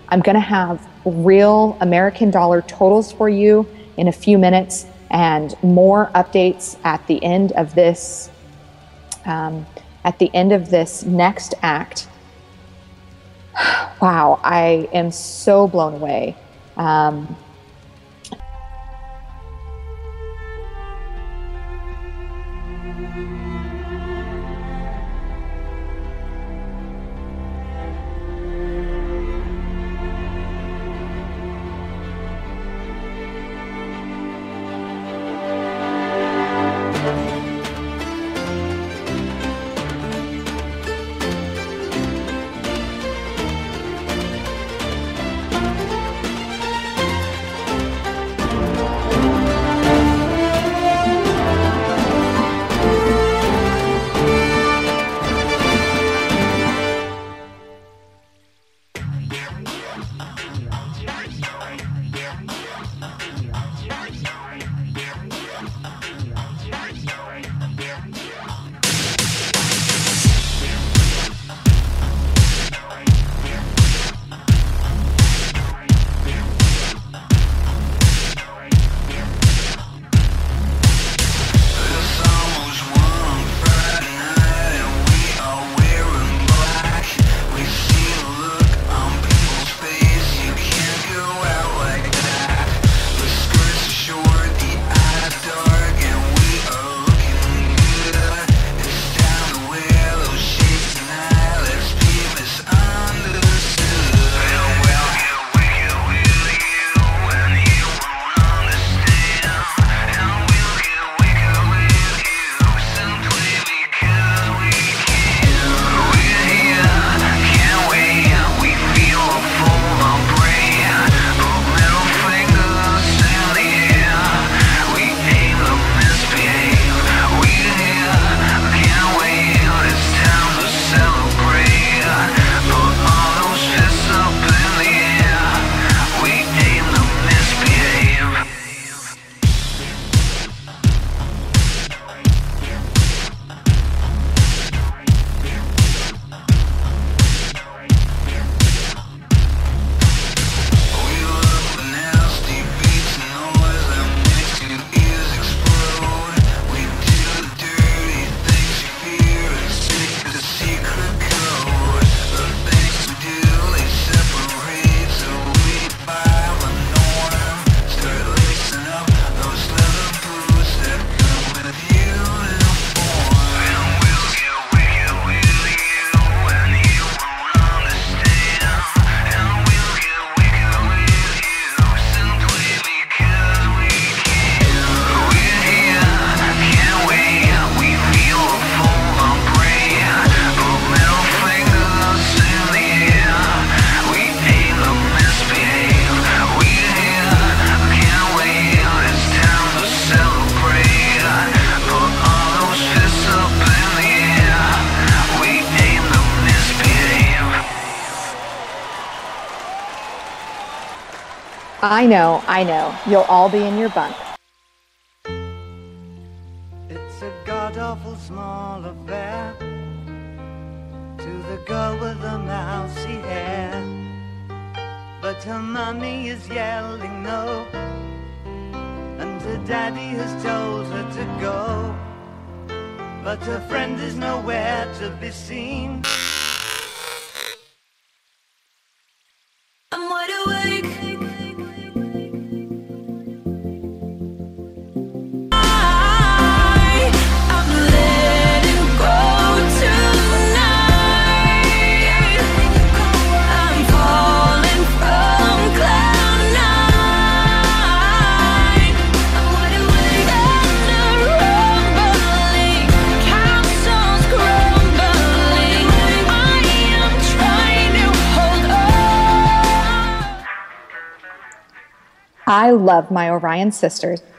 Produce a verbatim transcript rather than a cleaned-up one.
I'm going to have real American dollar totals for you in a few minutes, and more updates at the end of this um, at the end of this next act. Wow, I am so blown away. Um, I know, I know. You'll all be in your bunk. It's a god-awful small affair to the girl with the mousy hair, but her mummy is yelling no, and her daddy has told her to go, but her friend is nowhere to be seen. I'm wide awake. I love my Orion sisters.